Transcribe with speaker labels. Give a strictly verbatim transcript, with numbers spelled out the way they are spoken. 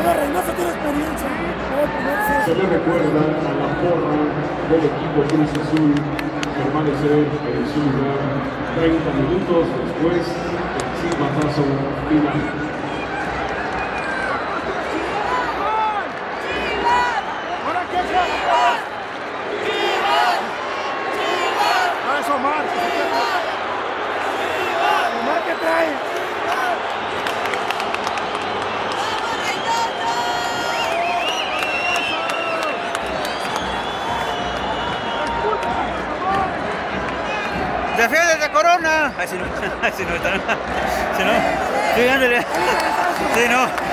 Speaker 1: Oye, Reynoso tiene experiencia.
Speaker 2: Se le recuerda a la porra del equipo Cruz Azul permanecer en su lugar treinta minutos después del silbatazo final.
Speaker 1: Omar, Omar, ¿qué trae?
Speaker 3: ¡Defiéndete de Corona! Así no, así no está. Si no, sí, ándale. Sí, no.